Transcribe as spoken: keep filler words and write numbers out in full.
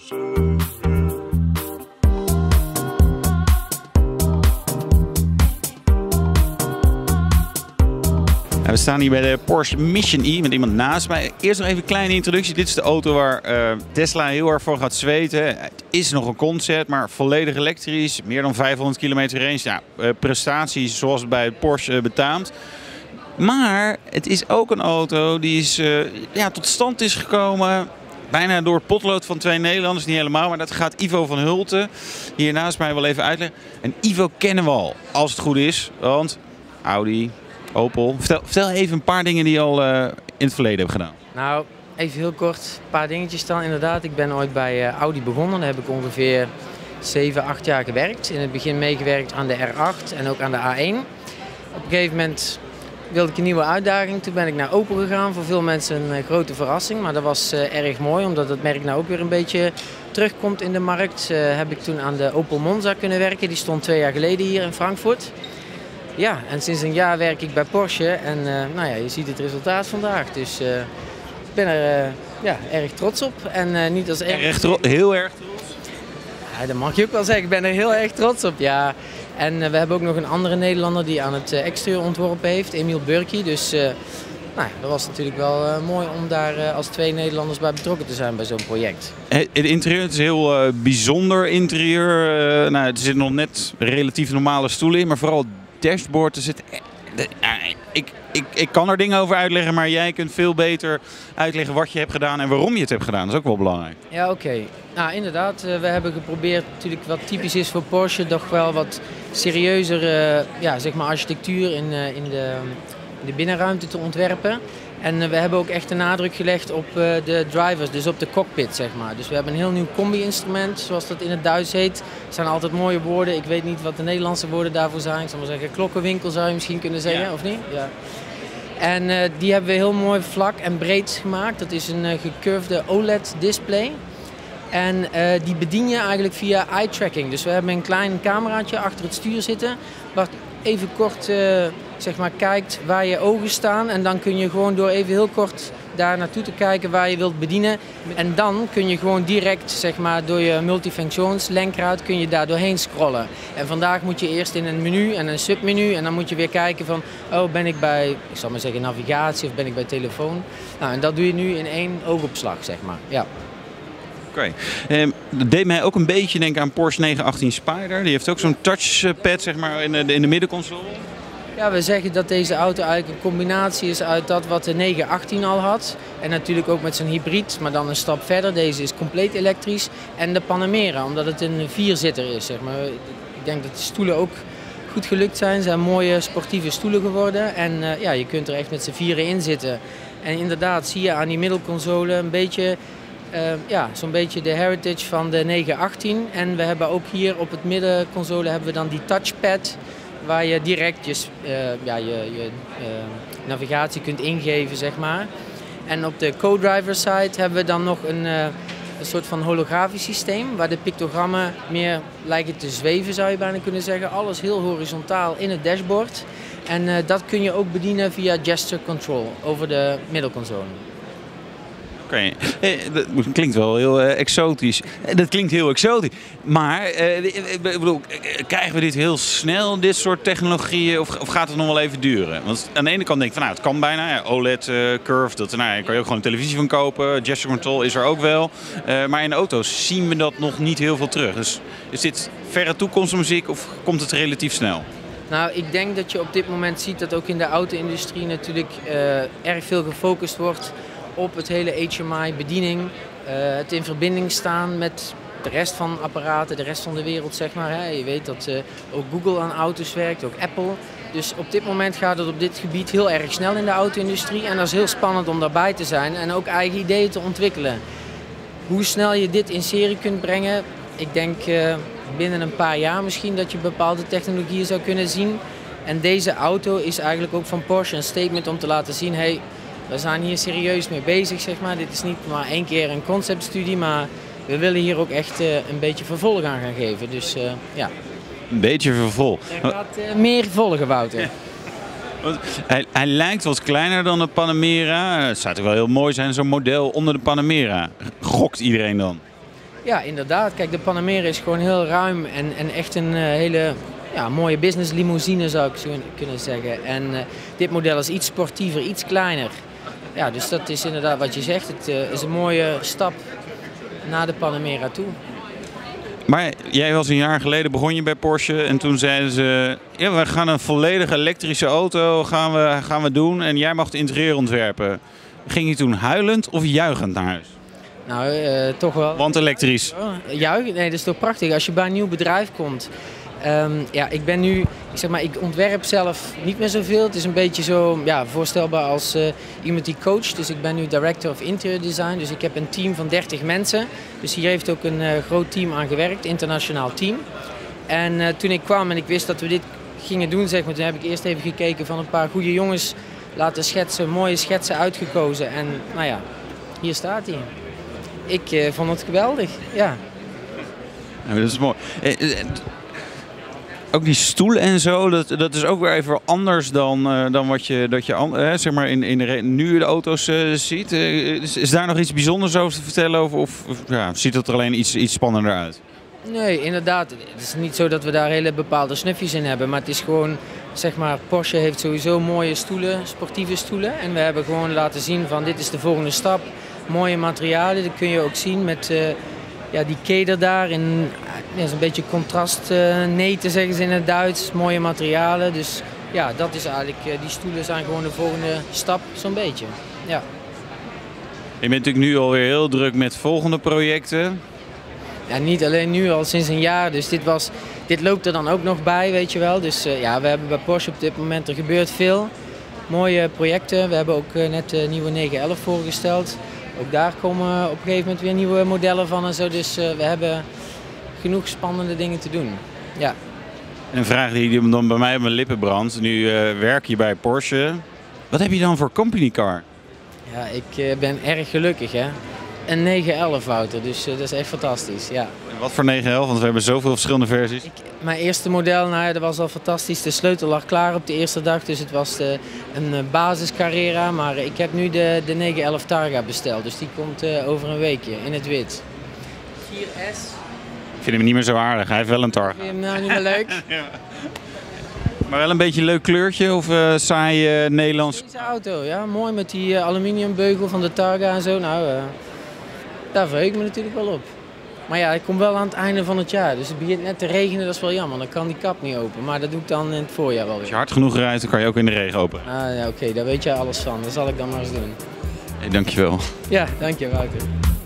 We staan hier bij de Porsche Mission E met iemand naast mij. Eerst nog even een kleine introductie. Dit is de auto waar uh, Tesla heel erg voor gaat zweten. Het is nog een concept, maar volledig elektrisch. Meer dan vijfhonderd kilometer range. Ja, uh, prestaties zoals het bij het Porsche uh, betaamt. Maar het is ook een auto die is, uh, ja, tot stand is gekomen. Bijna door het potlood van twee Nederlanders. Niet helemaal, maar dat gaat Ivo van Hulten hier naast mij wel even uitleggen. En Ivo kennen we al, als het goed is. Want Audi, Opel. Vertel, vertel even een paar dingen die je al uh, in het verleden hebt gedaan. Nou, even heel kort. Een paar dingetjes dan inderdaad. Ik ben ooit bij uh, Audi begonnen. Daar heb ik ongeveer zeven, acht jaar gewerkt. In het begin meegewerkt aan de R acht en ook aan de A één. Op een gegeven moment wilde ik een nieuwe uitdaging. Toen ben ik naar Opel gegaan. Voor veel mensen een uh, grote verrassing. Maar dat was uh, erg mooi, omdat het merk nou ook weer een beetje terugkomt in de markt. Uh, heb ik toen aan de Opel Monza kunnen werken. Die stond twee jaar geleden hier in Frankfurt. Ja, en sinds een jaar werk ik bij Porsche en uh, nou ja, je ziet het resultaat vandaag. Dus uh, ik ben er uh, ja, erg trots op. En uh, niet als erg... erg tro heel erg trots? Ja, dat mag je ook wel zeggen. Ik ben er heel erg trots op, ja. En uh, we hebben ook nog een andere Nederlander die aan het uh, exterieur ontworpen heeft, Emiel Burki. Dus uh, nou ja, dat was natuurlijk wel uh, mooi om daar uh, als twee Nederlanders bij betrokken te zijn bij zo'n project. Het, het interieur het is heel uh, bijzonder interieur. Uh, nou, er zitten nog net relatief normale stoelen in, maar vooral dashboard, er zit, ik, ik, ik kan er dingen over uitleggen, maar jij kunt veel beter uitleggen wat je hebt gedaan en waarom je het hebt gedaan. Dat is ook wel belangrijk. Ja, oké. Okay. Nou, inderdaad. We hebben geprobeerd, natuurlijk wat typisch is voor Porsche, toch wel wat serieuzer uh, ja, zeg maar architectuur in, uh, in, de, in de binnenruimte te ontwerpen. En uh, we hebben ook echt de nadruk gelegd op uh, de drivers, dus op de cockpit, zeg maar. Dus we hebben een heel nieuw combi-instrument, zoals dat in het Duits heet. Het zijn altijd mooie woorden. Ik weet niet wat de Nederlandse woorden daarvoor zijn. Ik zou maar zeggen, klokkenwinkel zou je misschien kunnen zeggen, ja. Of niet? Ja. En uh, die hebben we heel mooi vlak en breed gemaakt. Dat is een uh, gecurvede O L E D-display. En uh, die bedien je eigenlijk via eye-tracking. Dus we hebben een klein cameraatje achter het stuur zitten, waar even kort uh, zeg maar, kijkt waar je ogen staan. En dan kun je gewoon door even heel kort daar naartoe te kijken waar je wilt bedienen. En dan kun je gewoon direct zeg maar, door je multifunctions lenkraad kun je daar doorheen scrollen. En vandaag moet je eerst in een menu en een submenu. En dan moet je weer kijken van, oh ben ik bij, ik zal maar zeggen navigatie of ben ik bij telefoon. Nou, en dat doe je nu in één oogopslag zeg maar. Ja. Oké. Okay. Um, dat deed mij ook een beetje denken aan Porsche negen achttien Spyder. Die heeft ook zo'n touchpad zeg maar, in, de, in de middenconsole. Ja, we zeggen dat deze auto eigenlijk een combinatie is uit dat wat de negen achttien al had. En natuurlijk ook met zijn hybrid, maar dan een stap verder. Deze is compleet elektrisch. En de Panamera, omdat het een vierzitter is. Zeg maar. Ik denk dat de stoelen ook goed gelukt zijn. Het zijn mooie sportieve stoelen geworden. En uh, ja, je kunt er echt met z'n vieren in zitten. En inderdaad zie je aan die middelconsole een beetje... Uh, ja, zo'n beetje de heritage van de negen achttien. En we hebben ook hier op het middenconsole hebben we dan die touchpad waar je direct je, uh, ja, je, je uh, navigatie kunt ingeven, zeg maar. En op de co-driver side hebben we dan nog een, uh, een soort van holografisch systeem waar de pictogrammen meer lijken te zweven, zou je bijna kunnen zeggen. Alles heel horizontaal in het dashboard. En uh, dat kun je ook bedienen via gesture control over de middelconsole. Oké, okay. Dat klinkt wel heel uh, exotisch. Dat klinkt heel exotisch. Maar uh, ik bedoel, krijgen we dit heel snel, dit soort technologieën, of, of gaat het nog wel even duren? Want aan de ene kant denk ik van nou, het kan bijna. Ja, O L E D, uh, curve, dat, nou, daar kan je ook gewoon een televisie van kopen. Gesture control is er ook wel. Uh, maar in de auto's zien we dat nog niet heel veel terug. Dus is dit verre toekomstmuziek of komt het relatief snel? Nou, ik denk dat je op dit moment ziet dat ook in de auto-industrie natuurlijk uh, erg veel gefocust wordt op het hele H M I-bediening, uh, het in verbinding staan met de rest van apparaten, de rest van de wereld, zeg maar. Hè. Je weet dat uh, ook Google aan auto's werkt, ook Apple. Dus op dit moment gaat het op dit gebied heel erg snel in de auto-industrie en dat is heel spannend om daarbij te zijn en ook eigen ideeën te ontwikkelen. Hoe snel je dit in serie kunt brengen, ik denk uh, binnen een paar jaar misschien dat je bepaalde technologieën zou kunnen zien. En deze auto is eigenlijk ook van Porsche een statement om te laten zien, hey, we zijn hier serieus mee bezig, zeg maar. Dit is niet maar één keer een conceptstudie, maar we willen hier ook echt uh, een beetje vervolg aan gaan geven. Dus uh, ja. Een beetje vervolg. Er gaat uh, meer volgen, Wouter. Ja. Hij, hij lijkt wat kleiner dan de Panamera. Het zou toch wel heel mooi zijn, zo'n model onder de Panamera. Gokt iedereen dan? Ja, inderdaad. Kijk, de Panamera is gewoon heel ruim en, en echt een uh, hele ja, mooie business limousine zou ik zo kunnen zeggen. En uh, dit model is iets sportiever, iets kleiner. Ja, dus dat is inderdaad wat je zegt. Het uh, is een mooie stap naar de Panamera toe. Maar jij was een jaar geleden, begon je bij Porsche en toen zeiden ze, ja, we gaan een volledig elektrische auto gaan we, gaan we doen en jij mag het interieur ontwerpen. Ging je toen huilend of juichend naar huis? Nou, uh, toch wel. Want elektrisch. Oh, juichend? Nee, dat is toch prachtig. Als je bij een nieuw bedrijf komt. Um, ja, ik ben nu, ik zeg maar, ik ontwerp zelf niet meer zoveel. Het is een beetje zo ja, voorstelbaar als uh, iemand die coacht. Dus ik ben nu Director of Interior Design. Dus ik heb een team van dertig mensen. Dus hier heeft ook een uh, groot team aan gewerkt, internationaal team. En uh, toen ik kwam en ik wist dat we dit gingen doen, zeg maar, toen heb ik eerst even gekeken van een paar goede jongens laten schetsen, mooie schetsen uitgekozen. En nou ja, hier staat hij. Ik uh, vond het geweldig, ja. Ja, dat is mooi. Ook die stoelen en zo, dat, dat is ook weer even anders dan, uh, dan wat je, dat je uh, zeg maar in, in de, nu de auto's uh, ziet. Uh, is, is daar nog iets bijzonders over te vertellen of, of ja, ziet het er alleen iets, iets spannender uit? Nee, inderdaad. Het is niet zo dat we daar hele bepaalde snufjes in hebben, maar het is gewoon, zeg maar, Porsche heeft sowieso mooie stoelen, sportieve stoelen. En we hebben gewoon laten zien van dit is de volgende stap. Mooie materialen, dat kun je ook zien met uh, ja, die keder daar. In, ja, is een beetje contrastneten uh, zeggen ze in het Duits, mooie materialen. Dus ja, dat is eigenlijk, uh, die stoelen zijn gewoon de volgende stap, zo'n beetje. Ja. Je bent natuurlijk nu alweer heel druk met volgende projecten. Ja, niet alleen nu, al sinds een jaar. Dus dit, was, dit loopt er dan ook nog bij, weet je wel. Dus uh, ja, we hebben bij Porsche op dit moment, er gebeurt veel. Mooie projecten. We hebben ook uh, net de nieuwe negen elf voorgesteld. Ook daar komen op een gegeven moment weer nieuwe modellen van en zo. Dus uh, we hebben genoeg spannende dingen te doen. Ja. Een vraag die dan bij mij op mijn lippen brandt. Nu uh, werk je bij Porsche. Wat heb je dan voor company car? Ja, ik uh, ben erg gelukkig, hè. Een negen elf auto, dus uh, dat is echt fantastisch, ja. En wat voor negen elf? Want we hebben zoveel verschillende versies. Ik, mijn eerste model, nou ja, dat was al fantastisch. De sleutel lag klaar op de eerste dag, dus het was de, een uh, basis Carrera. Maar uh, ik heb nu de, de negen elf Targa besteld, dus die komt uh, over een weekje in het wit. vier S. Ik vind hem niet meer zo aardig, hij heeft wel een Targa. Vind je hem nou niet meer leuk? Ja. Maar wel een beetje een leuk kleurtje of uh, saai uh, Nederlands? Deze auto, ja, mooi met die uh, aluminiumbeugel van de Targa en zo. Nou, uh, daar verheug ik me natuurlijk wel op. Maar ja, ik kom wel aan het einde van het jaar, dus het begint net te regenen, dat is wel jammer. Dan kan die kap niet open, maar dat doe ik dan in het voorjaar wel weer. Als je hard genoeg rijdt, dan kan je ook in de regen openen. Ah ja, oké, okay, daar weet jij alles van. Dat zal ik dan maar eens doen. Hey, dankjewel. Ja, dank je, Wouter.